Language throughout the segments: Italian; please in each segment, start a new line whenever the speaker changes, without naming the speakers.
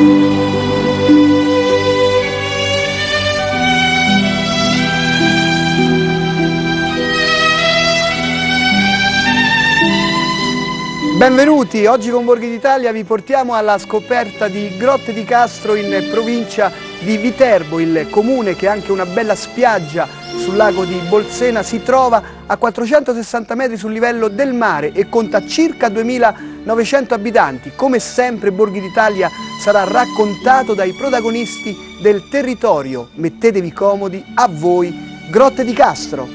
Benvenuti, oggi con Borghi d'Italia vi portiamo alla scoperta di Grotte di Castro in provincia di Viterbo. Il comune, che ha anche una bella spiaggia sul lago di Bolsena, si trova a 460 metri sul livello del mare e conta circa 2900 abitanti. Come sempre Borghi d'Italia sarà raccontato dai protagonisti del territorio. Mettetevi comodi, a voi Grotte di Castro.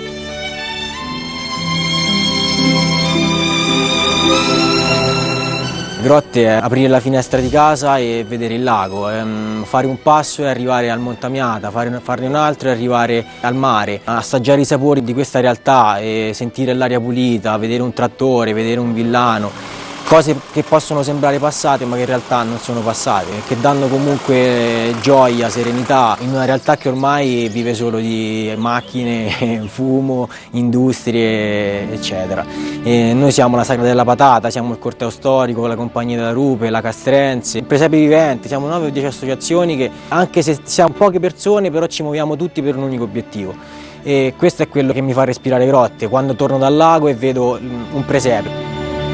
Grotte è aprire la finestra di casa e vedere il lago, fare un passo e arrivare al Montamiata, farne un altro e arrivare al mare, assaggiare i sapori di questa realtà e sentire l'aria pulita, vedere un trattore, vedere un villano. Cose che possono sembrare passate ma che in realtà non sono passate, che danno comunque gioia, serenità in una realtà che ormai vive solo di macchine, fumo, industrie eccetera. E noi siamo la Sagra della Patata, siamo il Corteo Storico, la Compagnia della Rupe, la Castrense, il Presepe Vivente, siamo 9 o 10 associazioni che anche se siamo poche persone però ci muoviamo tutti per un unico obiettivo. E questo è quello che mi fa respirare Grotte, quando torno dal lago e vedo un presepe.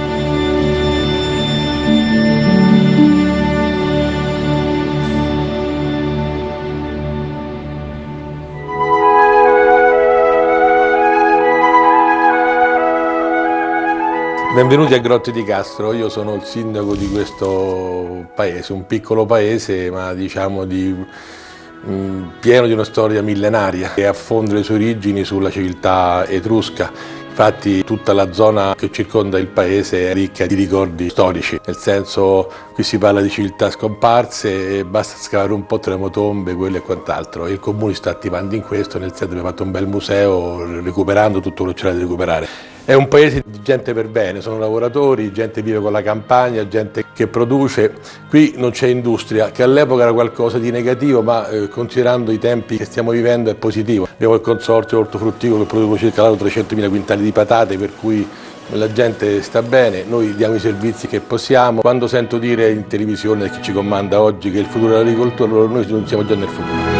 Benvenuti a Grotte di Castro, io sono il sindaco di questo paese, un piccolo paese ma diciamo pieno di una storia millenaria che affonda le sue origini sulla civiltà etrusca. Infatti tutta la zona che circonda il paese è ricca di ricordi storici, nel senso qui si parla di civiltà scomparse e basta scavare un po' tra le tombe, quelle e quant'altro. Il comune sta attivando in questo, nel senso che abbiamo fatto un bel museo recuperando tutto quello che c'era da recuperare. È un paese di gente per bene, sono lavoratori, gente vive con la campagna, gente che produce. Qui non c'è industria, che all'epoca era qualcosa di negativo, ma considerando i tempi che stiamo vivendo è positivo. Abbiamo il consorzio ortofrutticolo che produce circa 300.000 quintali di patate, per cui la gente sta bene, noi diamo i servizi che possiamo. Quando sento dire in televisione da chi ci comanda oggi che il futuro è l'agricoltura, noi non siamo già nel futuro.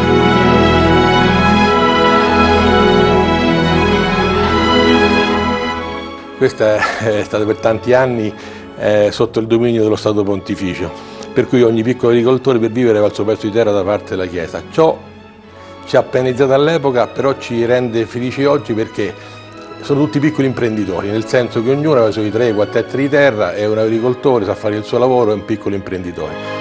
Questa è stata per tanti anni sotto il dominio dello Stato Pontificio, per cui ogni piccolo agricoltore per vivere aveva il suo pezzo di terra da parte della Chiesa. Ciò ci ha penalizzato all'epoca, però ci rende felici oggi perché sono tutti piccoli imprenditori, nel senso che ognuno aveva i suoi 3-4 ettari di terra, è un agricoltore, sa fare il suo lavoro, è un piccolo imprenditore.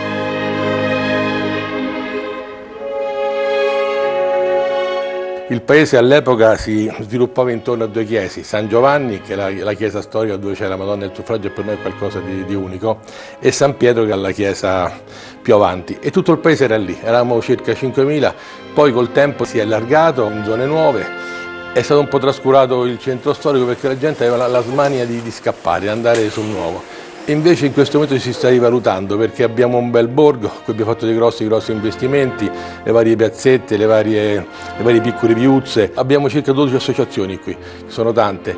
Il paese all'epoca si sviluppava intorno a due chiese, San Giovanni, che è la chiesa storica dove c'è la Madonna del Suffragio e per noi è qualcosa di unico, e San Pietro, che è la chiesa più avanti. E tutto il paese era lì, eravamo circa 5.000, poi col tempo si è allargato in zone nuove, è stato un po' trascurato il centro storico perché la gente aveva la smania di scappare, di andare sul nuovo. Invece in questo momento si sta rivalutando perché abbiamo un bel borgo, qui abbiamo fatto dei grossi investimenti, le varie piazzette, le varie piccole viuzze. Abbiamo circa 12 associazioni qui, sono tante.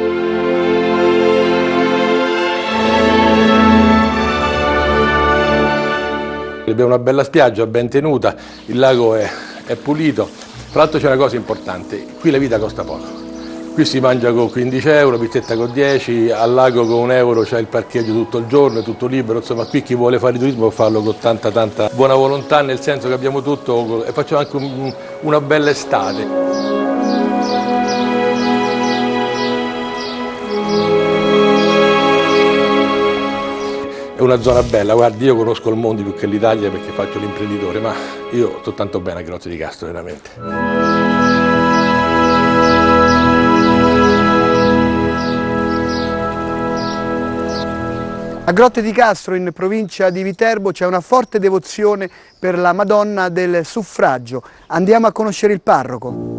Abbiamo una bella spiaggia ben tenuta, il lago è pulito. Tra l'altro c'è una cosa importante, qui la vita costa poco. Qui si mangia con 15 euro, pizzetta con 10, al lago con 1 euro c'è il parcheggio tutto il giorno, è tutto libero, insomma qui chi vuole fare turismo può farlo con tanta buona volontà, nel senso che abbiamo tutto e facciamo anche una bella estate. È una zona bella, guardi, io conosco il mondo più che l'Italia perché faccio l'imprenditore, ma io sto tanto bene a Grotte di Castro, veramente.
A Grotte di Castro, in provincia di Viterbo, c'è una forte devozione per la Madonna del Suffragio. Andiamo a conoscere il parroco.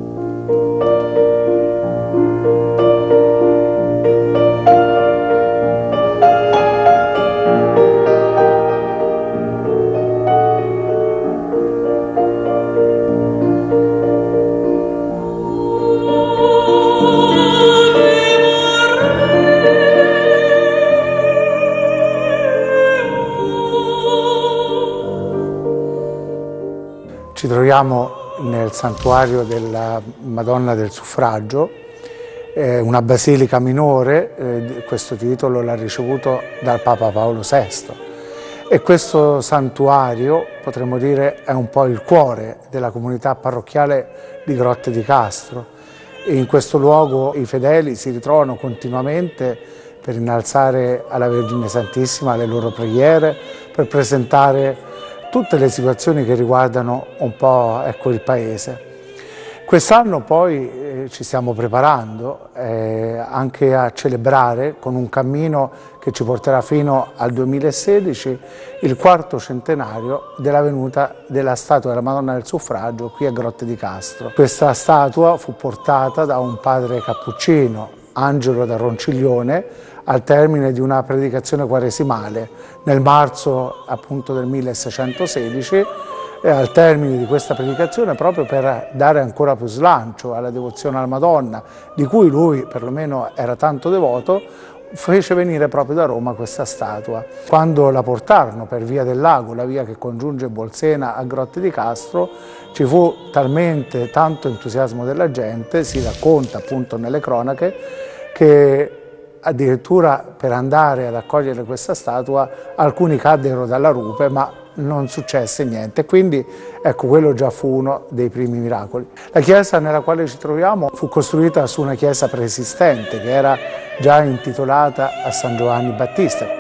Ci troviamo nel santuario della Madonna del Suffragio, una basilica minore, questo titolo l'ha ricevuto dal Papa Paolo VI. E questo santuario, potremmo dire, è un po' il cuore della comunità parrocchiale di Grotte di Castro. E in questo luogo i fedeli si ritrovano continuamente per innalzare alla Vergine Santissima le loro preghiere, per presentare tutte le situazioni che riguardano un po', ecco, il paese. Quest'anno poi ci stiamo preparando anche a celebrare con un cammino che ci porterà fino al 2016 il 4° centenario della venuta della statua della Madonna del Suffragio qui a Grotte di Castro. Questa statua fu portata da un padre cappuccino, Angelo da Ronciglione, al termine di una predicazione quaresimale nel marzo appunto del 1616, e al termine di questa predicazione, proprio per dare ancora più slancio alla devozione alla Madonna, di cui lui perlomeno era tanto devoto, fece venire proprio da Roma questa statua. Quando la portarono per Via del Lago, la via che congiunge Bolsena a Grotte di Castro, ci fu tanto entusiasmo della gente, si racconta appunto nelle cronache, che addirittura per andare ad accogliere questa statua alcuni caddero dalla rupe, ma non successe niente. Quindi ecco, quello già fu uno dei primi miracoli. La chiesa nella quale ci troviamo fu costruita su una chiesa preesistente che era già intitolata a San Giovanni Battista.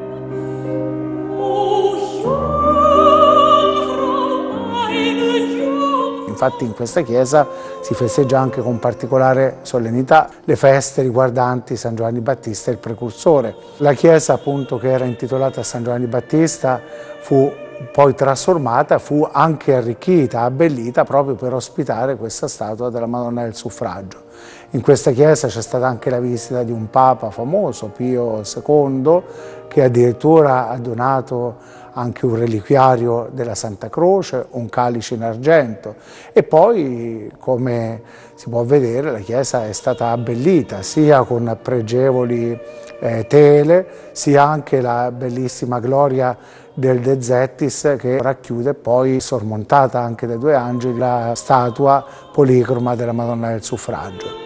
Infatti in questa chiesa si festeggia anche con particolare solennità le feste riguardanti San Giovanni Battista, il precursore. La chiesa appunto che era intitolata a San Giovanni Battista fu poi trasformata, fu anche arricchita, abbellita proprio per ospitare questa statua della Madonna del Suffragio. In questa chiesa c'è stata anche la visita di un papa famoso, Pio II, che addirittura ha donato anche un reliquiario della Santa Croce, un calice in argento, e poi, come si può vedere, la chiesa è stata abbellita sia con pregevoli tele, sia anche la bellissima gloria del De Zettis, che racchiude poi, sormontata anche dai 2 angeli, la statua policroma della Madonna del Suffragio.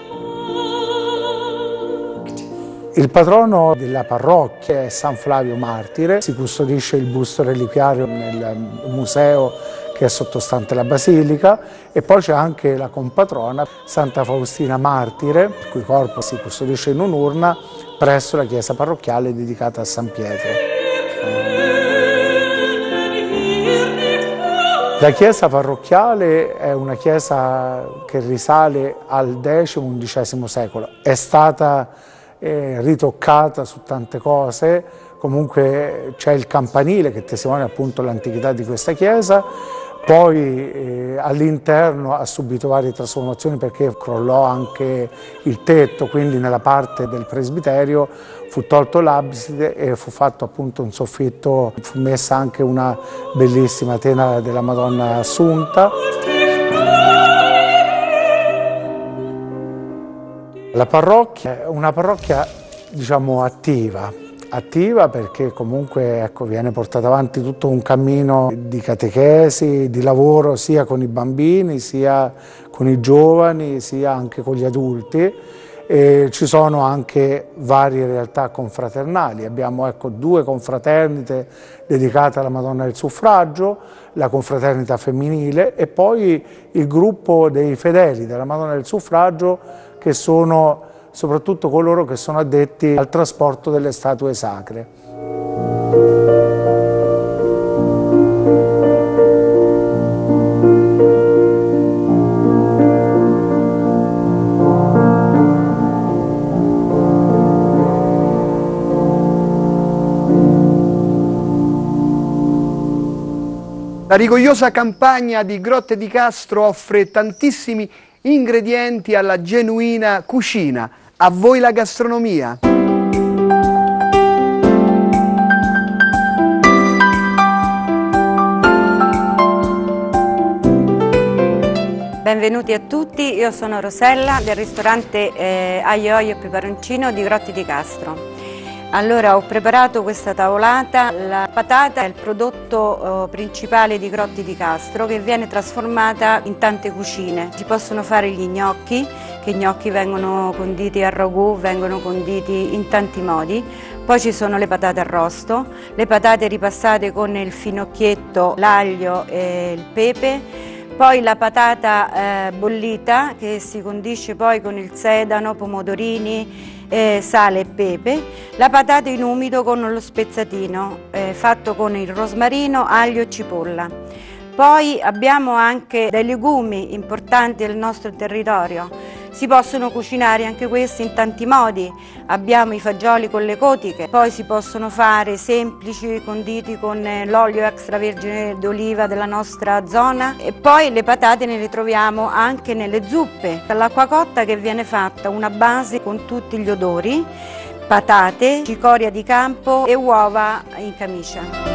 Il patrono della parrocchia è San Flavio Martire, si custodisce il busto reliquiario nel museo che è sottostante la basilica, e poi c'è anche la compatrona Santa Faustina Martire, il cui corpo si custodisce in un'urna presso la chiesa parrocchiale dedicata a San Pietro. La chiesa parrocchiale è una chiesa che risale al X-XI secolo, è stata ritoccata su tante cose, comunque c'è il campanile che testimonia appunto l'antichità di questa chiesa, poi all'interno ha subito varie trasformazioni perché crollò anche il tetto, quindi nella parte del presbiterio fu tolto l'abside e fu fatto appunto un soffitto, fu messa anche una bellissima tela della Madonna Assunta. La parrocchia è una parrocchia, diciamo, attiva perché comunque, ecco, viene portato avanti tutto un cammino di catechesi, di lavoro sia con i bambini, sia con i giovani, sia anche con gli adulti, e ci sono anche varie realtà confraternali. Abbiamo, ecco, 2 confraternite dedicate alla Madonna del Suffragio, la confraternita femminile e poi il gruppo dei fedeli della Madonna del Suffragio, che sono soprattutto coloro che sono addetti al trasporto delle statue sacre.
La rigogliosa campagna di Grotte di Castro offre tantissimi ingredienti alla genuina cucina. A voi la gastronomia!
Benvenuti a tutti, io sono Rosella del ristorante Aglio Olio e Peperoncino di Grotte di Castro. Allora, ho preparato questa tavolata. La patata è il prodotto principale di Grotti di Castro, che viene trasformata in tante cucine. Si possono fare gli gnocchi, che i gnocchi vengono conditi al ragù, vengono conditi in tanti modi. Poi ci sono le patate arrosto, le patate ripassate con il finocchietto, l'aglio e il pepe. Poi la patata bollita, che si condisce poi con il sedano, pomodorini, sale e pepe. La patata in umido con lo spezzatino, fatto con il rosmarino, aglio e cipolla. Poi abbiamo anche dei legumi importanti del nostro territorio. Si possono cucinare anche questi in tanti modi. Abbiamo i fagioli con le cotiche, poi si possono fare semplici, conditi con l'olio extravergine d'oliva della nostra zona, e poi le patate ne le troviamo anche nelle zuppe. L'acqua cotta che viene fatta una base con tutti gli odori, patate, cicoria di campo e uova in camicia.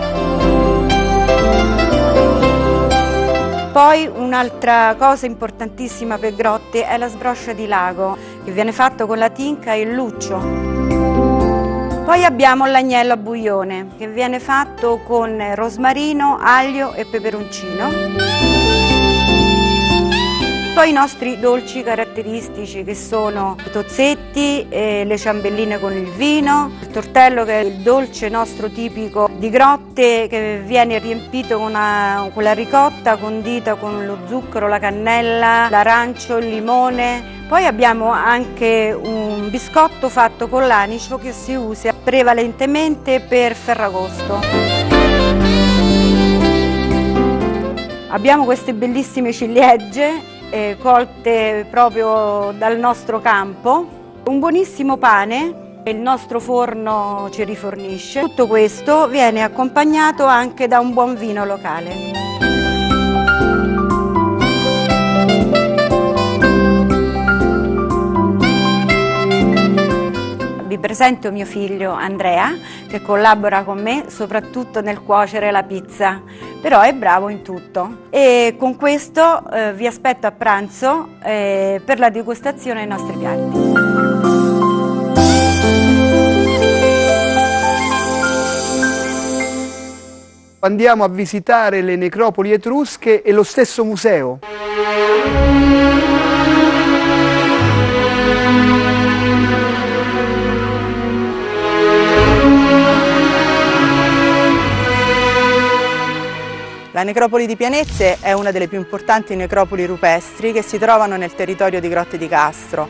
Poi un'altra cosa importantissima per Grotte è la sbroscia di lago, che viene fatto con la tinca e il luccio. Poi abbiamo l'agnello a bouillone, che viene fatto con rosmarino, aglio e peperoncino. Poi i nostri dolci caratteristici, che sono i tozzetti, le ciambelline con il vino, il tortello, che è il dolce nostro tipico di Grotte, che viene riempito con la ricotta condita con lo zucchero, la cannella, l'arancio, il limone. Poi abbiamo anche un biscotto fatto con l'anice, che si usa prevalentemente per Ferragosto. Abbiamo queste bellissime ciliegie colte proprio dal nostro campo, un buonissimo pane che il nostro forno ci rifornisce. Tutto questo viene accompagnato anche da un buon vino locale. Vi presento mio figlio Andrea, che collabora con me soprattutto nel cuocere la pizza, però è bravo in tutto. E con questo vi aspetto a pranzo per la degustazione dei nostri piatti.
Andiamo a visitare le necropoli etrusche e lo stesso museo.
La necropoli di Pianezze è una delle più importanti necropoli rupestri che si trovano nel territorio di Grotte di Castro.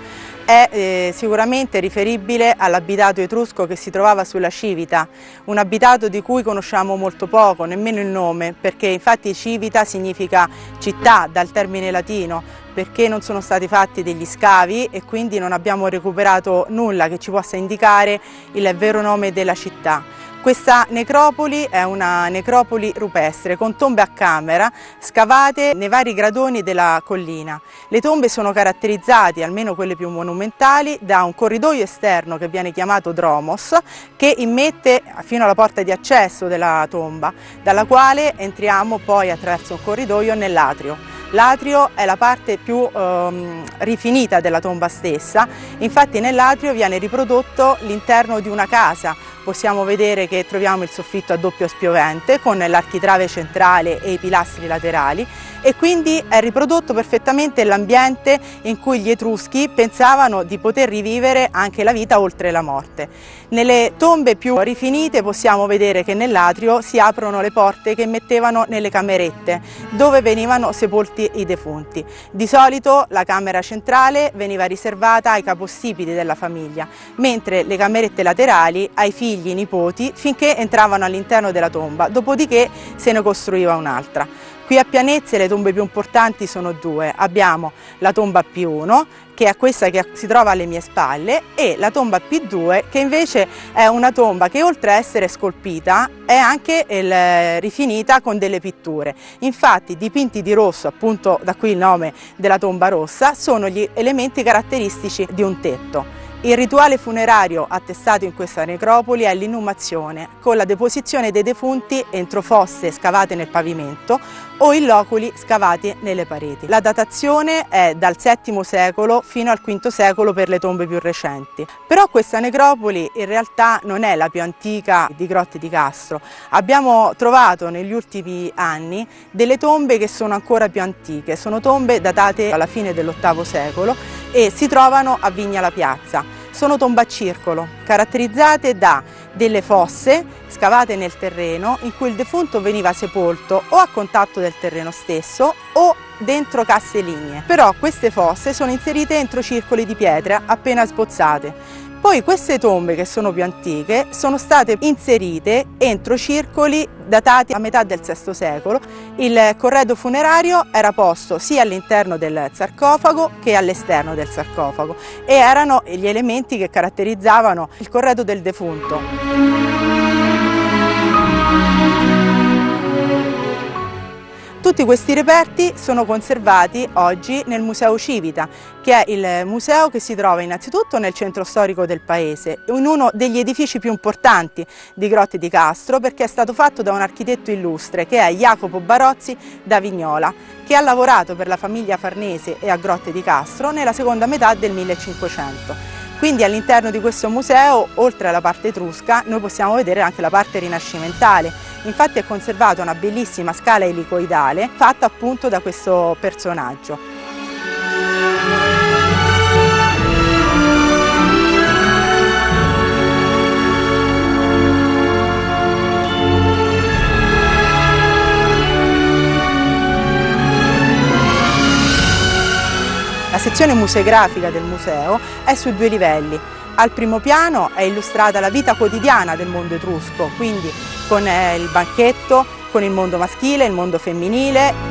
È sicuramente riferibile all'abitato etrusco che si trovava sulla Civita, un abitato di cui conosciamo molto poco, nemmeno il nome, perché infatti Civita significa città dal termine latino, perché non sono stati fatti degli scavi e quindi non abbiamo recuperato nulla che ci possa indicare il vero nome della città. Questa necropoli è una necropoli rupestre con tombe a camera scavate nei vari gradoni della collina. Le tombe sono caratterizzate, almeno quelle più monumentali, da un corridoio esterno che viene chiamato dromos, che immette fino alla porta di accesso della tomba, dalla quale entriamo poi attraverso un corridoio nell'atrio. L'atrio è la parte più rifinita della tomba stessa, infatti nell'atrio viene riprodotto l'interno di una casa. Possiamo vedere che troviamo il soffitto a doppio spiovente con l'architrave centrale e i pilastri laterali, e quindi è riprodotto perfettamente l'ambiente in cui gli Etruschi pensavano di poter rivivere anche la vita oltre la morte. Nelle tombe più rifinite possiamo vedere che nell'atrio si aprono le porte che mettevano nelle camerette dove venivano sepolti i defunti. Di solito la camera centrale veniva riservata ai capostipiti della famiglia, mentre le camerette laterali ai figli e nipoti finché entravano all'interno della tomba, dopodiché se ne costruiva un'altra. Qui a Pianezze le tombe più importanti sono due. Abbiamo la tomba P1, che è questa che si trova alle mie spalle, e la tomba P2, che invece è una tomba che oltre a essere scolpita è anche rifinita con delle pitture. Infatti dipinti di rosso, appunto da qui il nome della tomba rossa, sono gli elementi caratteristici di un tetto. Il rituale funerario attestato in questa necropoli è l'inumazione, con la deposizione dei defunti entro fosse scavate nel pavimento o in loculi scavati nelle pareti. La datazione è dal VII secolo fino al V secolo per le tombe più recenti. Però questa necropoli in realtà non è la più antica di Grotte di Castro. Abbiamo trovato negli ultimi anni delle tombe che sono ancora più antiche, sono tombe datate alla fine dell'VIII secolo e si trovano a Vigna la Piazza. Sono tombe a circolo, caratterizzate da delle fosse scavate nel terreno in cui il defunto veniva sepolto o a contatto del terreno stesso o dentro casse lignee. Però queste fosse sono inserite entro circoli di pietra appena sbozzate. Poi queste tombe, che sono più antiche, sono state inserite entro circoli datati a metà del VI secolo. Il corredo funerario era posto sia all'interno del sarcofago che all'esterno del sarcofago e erano gli elementi che caratterizzavano il corredo del defunto. Tutti questi reperti sono conservati oggi nel Museo Civita, che è il museo che si trova innanzitutto nel centro storico del paese, in uno degli edifici più importanti di Grotte di Castro, perché è stato fatto da un architetto illustre che è Jacopo Barozzi da Vignola, che ha lavorato per la famiglia Farnese e a Grotte di Castro nella seconda metà del 1500. Quindi all'interno di questo museo, oltre alla parte etrusca, noi possiamo vedere anche la parte rinascimentale. Infatti è conservata una bellissima scala elicoidale fatta appunto da questo personaggio. La sezione museografica del museo è su 2 livelli. Al primo piano è illustrata la vita quotidiana del mondo etrusco, quindi con il banchetto, con il mondo maschile, il mondo femminile.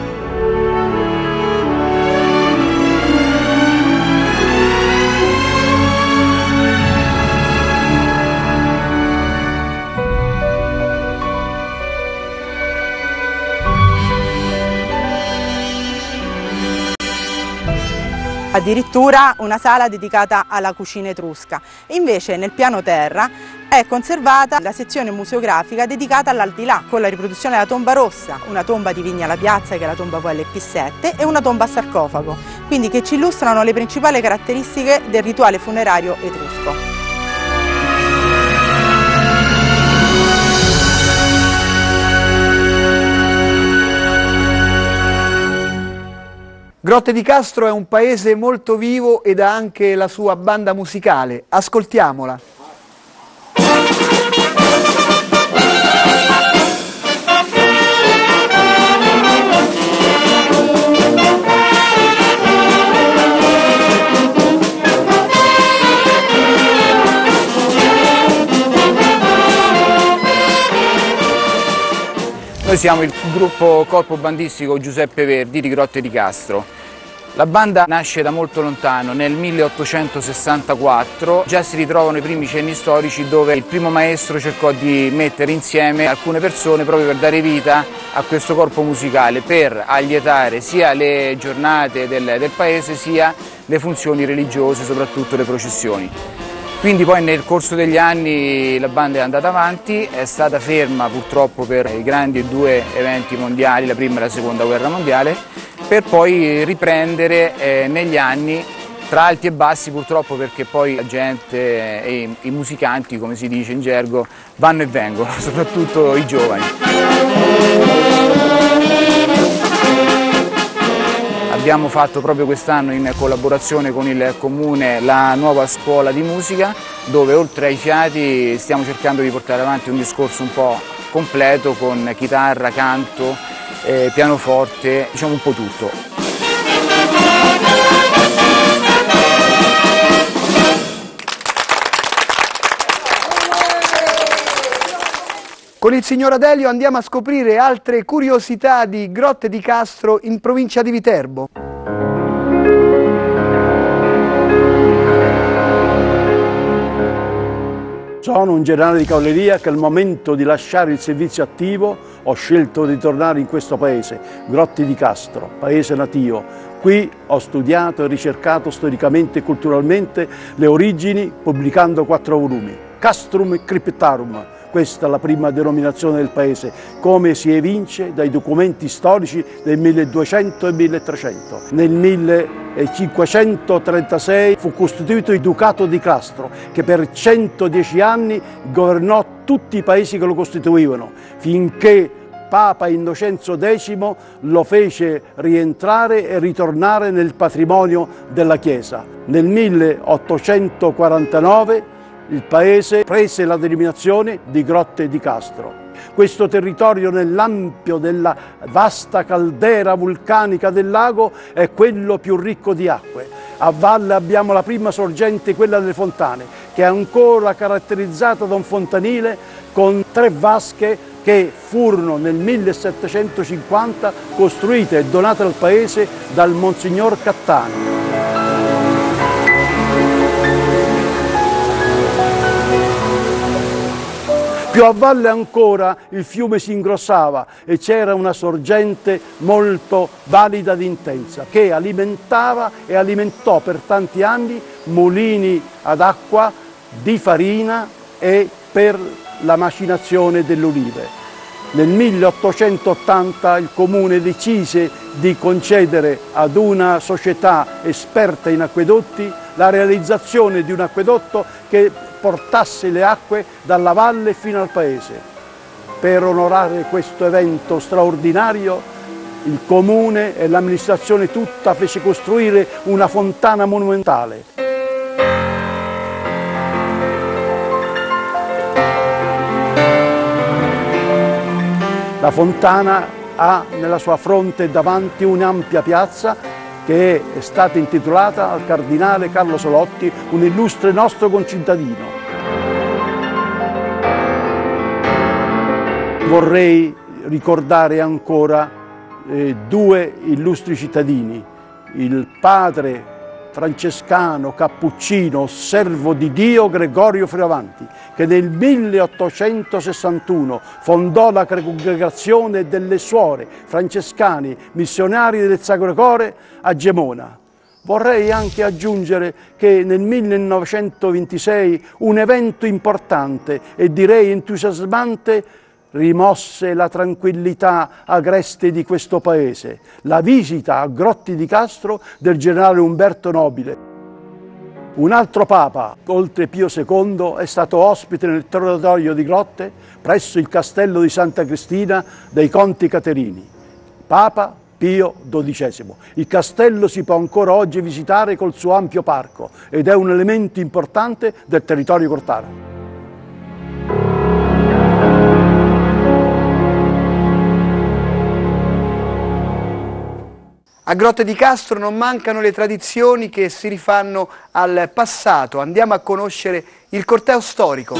Addirittura una sala dedicata alla cucina etrusca. Invece nel piano terra è conservata la sezione museografica dedicata all'aldilà, con la riproduzione della tomba rossa, una tomba di Vigna la Piazza che è la tomba VLP7 e una tomba a sarcofago, quindi che ci illustrano le principali caratteristiche del rituale funerario etrusco.
Grotte di Castro è un paese molto vivo ed ha anche la sua banda musicale. Ascoltiamola.
Noi siamo il gruppo corpo bandistico Giuseppe Verdi di Grotte di Castro. La banda nasce da molto lontano, nel 1864, già si ritrovano i primi cenni storici dove il primo maestro cercò di mettere insieme alcune persone proprio per dare vita a questo corpo musicale, per allietare sia le giornate del paese sia le funzioni religiose, soprattutto le processioni. Quindi poi nel corso degli anni la banda è andata avanti, è stata ferma purtroppo per i grandi 2 eventi mondiali, la prima e la seconda guerra mondiale, per poi riprendere negli anni tra alti e bassi purtroppo, perché poi la gente e i musicanti, come si dice in gergo, vanno e vengono, soprattutto i giovani. Abbiamo fatto proprio quest'anno in collaborazione con il Comune la nuova scuola di musica, dove oltre ai fiati stiamo cercando di portare avanti un discorso un po' completo con chitarra, canto, pianoforte, diciamo un po' tutto.
Con il signor Adelio andiamo a scoprire altre curiosità di Grotte di Castro in provincia di Viterbo.
Sono un generale di cavalleria che al momento di lasciare il servizio attivo ho scelto di tornare in questo paese, Grotte di Castro, paese natio. Qui ho studiato e ricercato storicamente e culturalmente le origini, pubblicando 4 volumi. Castrum Cryptarum, questa è la prima denominazione del paese, come si evince dai documenti storici del 1200 e 1300. Nel 1536 fu costituito il Ducato di Castro, che per 110 anni governò tutti i paesi che lo costituivano, finché Papa Innocenzo X lo fece rientrare e ritornare nel patrimonio della Chiesa. Nel 1849 il paese prese la denominazione di Grotte di Castro. Questo territorio, nell'ampio della vasta caldera vulcanica del lago, è quello più ricco di acque. A valle abbiamo la prima sorgente, quella delle fontane, che è ancora caratterizzata da un fontanile con 3 vasche che furono nel 1750 costruite e donate al paese dal Monsignor Cattani. Più a valle ancora il fiume si ingrossava e c'era una sorgente molto valida ed intensa che alimentava e alimentò per tanti anni mulini ad acqua di farina e per la macinazione delle olive. Nel 1880 il comune decise di concedere ad una società esperta in acquedotti la realizzazione di un acquedotto che portasse le acque dalla valle fino al paese. Per onorare questo evento straordinario, il comune e l'amministrazione tutta fece costruire una fontana monumentale. La fontana ha nella sua fronte davanti un'ampia piazza che è stata intitolata al cardinale Carlo Solotti, un illustre nostro concittadino. Vorrei ricordare ancora 2 illustri cittadini, il padre francescano cappuccino, servo di Dio Gregorio Fioravanti, che nel 1861 fondò la congregazione delle suore francescane missionari del Sacro Cuore a Gemona. Vorrei anche aggiungere che nel 1926 un evento importante e direi entusiasmante rimosse la tranquillità agreste di questo paese, la visita a Grotte di Castro del generale Umberto Nobile. Un altro Papa, oltre Pio II, è stato ospite nel territorio di Grotte presso il castello di Santa Cristina dei Conti Caterini. Papa Pio XII. Il castello si può ancora oggi visitare col suo ampio parco ed è un elemento importante del territorio cortano.
A Grotte di Castro non mancano le tradizioni che si rifanno al passato. Andiamo a conoscere il corteo storico.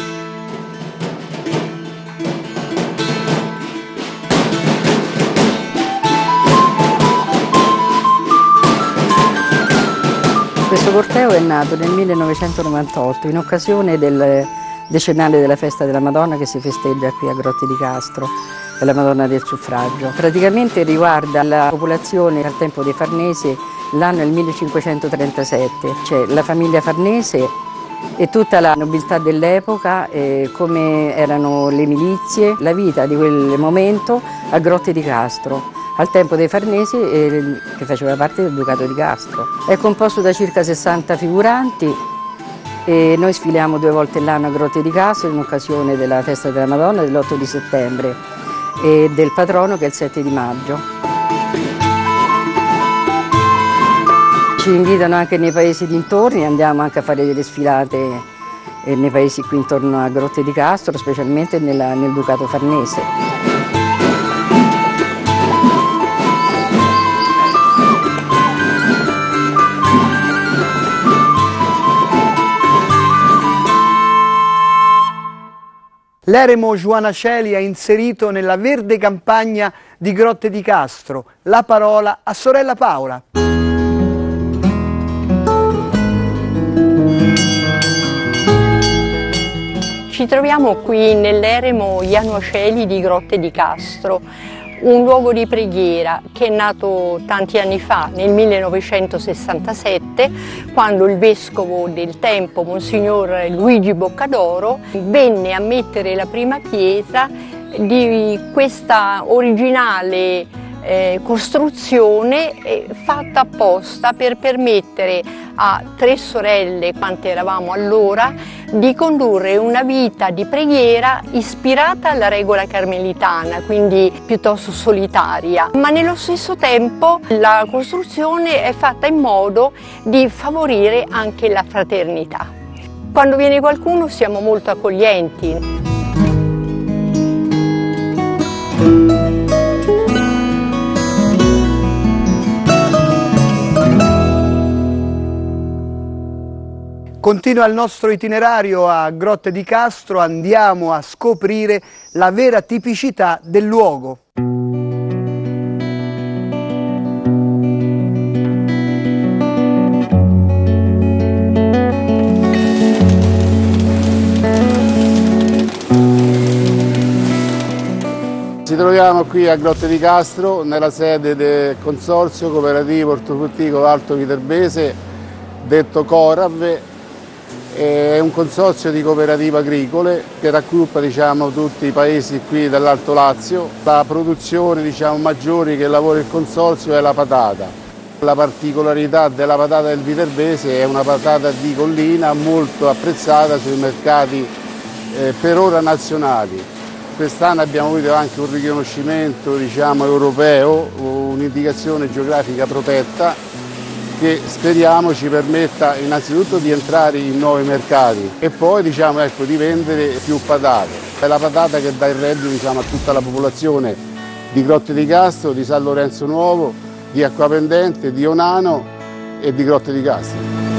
Questo corteo è nato nel 1998 in occasione del decennale della festa della Madonna che si festeggia qui a Grotte di Castro, la Madonna del Suffragio. Praticamente riguarda la popolazione al tempo dei Farnesi, l'anno è il 1537, c'è la famiglia Farnese e tutta la nobiltà dell'epoca, come erano le milizie, la vita di quel momento a Grotte di Castro, al tempo dei Farnesi che faceva parte del Ducato di Castro. È composto da circa 60 figuranti e noi sfiliamo 2 volte l'anno a Grotte di Castro in occasione della festa della Madonna dell'8 di settembre e del patrono che è il 7 di maggio. Ci invitano anche nei paesi dintorni, andiamo anche a fare delle sfilate nei paesi qui intorno a Grotte di Castro, specialmente nel Ducato Farnese.
L'eremo Juanaceli ha inserito nella verde campagna di Grotte di Castro la parola a sorella Paola.
Ci troviamo qui nell'eremo Januo Celi di Grotte di Castro, un luogo di preghiera che è nato tanti anni fa, nel 1967, quando il vescovo del tempo, Monsignor Luigi Boccadoro, venne a mettere la prima pietra di questa originale costruzione fatta apposta per permettere a 3 sorelle, quante eravamo allora, di condurre una vita di preghiera ispirata alla regola carmelitana, quindi piuttosto solitaria, ma nello stesso tempo la costruzione è fatta in modo di favorire anche la fraternità. Quando viene qualcuno siamo molto accoglienti.
Continua il nostro itinerario a Grotte di Castro, andiamo a scoprire la vera tipicità del luogo.
Ci troviamo qui a Grotte di Castro, nella sede del Consorzio Cooperativo Ortofrutticolo Alto Viterbese, detto CORAV. È un consorzio di cooperative agricole che raggruppa tutti i paesi qui dell'Alto Lazio. La produzione maggiore che lavora il consorzio è la patata. La particolarità della patata del Viterbese è una patata di collina molto apprezzata sui mercati per ora nazionali. Quest'anno abbiamo avuto anche un riconoscimento europeo, un'indicazione geografica protetta, che speriamo ci permetta innanzitutto di entrare in nuovi mercati e poi di vendere più patate. È la patata che dà il reddito a tutta la popolazione di Grotte di Castro, di San Lorenzo Nuovo, di Acquapendente, di Onano e di Grotte di Castro.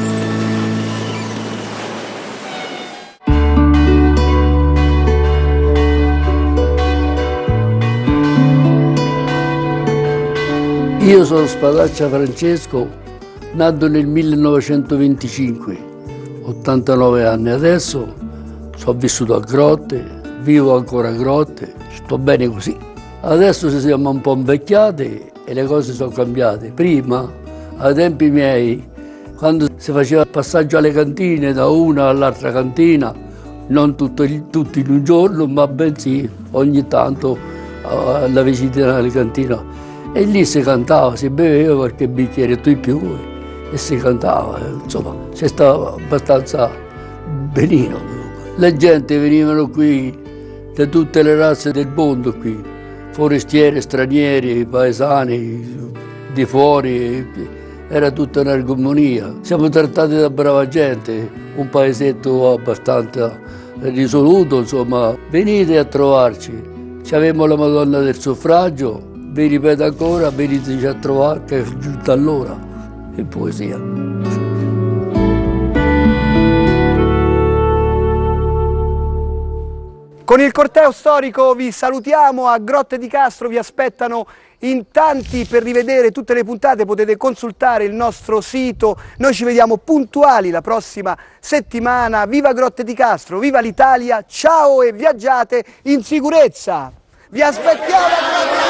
Io sono Spadaccia Francesco, nato nel 1925, 89 anni adesso, sono vissuto a Grotte, vivo ancora a Grotte, sto bene così. Adesso ci siamo un po' invecchiati e le cose sono cambiate. Prima, ai tempi miei, quando si faceva il passaggio alle cantine da una all'altra cantina, non tutti in un giorno, ma bensì ogni tanto alla visita alle cantine. E lì si cantava, si beveva qualche bicchiere in più e si cantava, insomma, si stava abbastanza benino. Le gente venivano qui da tutte le razze del mondo qui, forestieri, stranieri, paesani, di fuori, era tutta un'armonia. Siamo trattati da brava gente, un paesetto abbastanza risoluto, insomma, venite a trovarci. C'avevamo la Madonna del Suffragio, vi ripeto ancora, veniteci a trovare che è giunta l'ora. E poesia.
Con il corteo storico vi salutiamo, a Grotte di Castro vi aspettano in tanti per rivedere tutte le puntate, potete consultare il nostro sito, noi ci vediamo puntuali la prossima settimana. Viva Grotte di Castro, viva l'Italia, ciao e viaggiate in sicurezza! Vi aspettiamo a Grotte!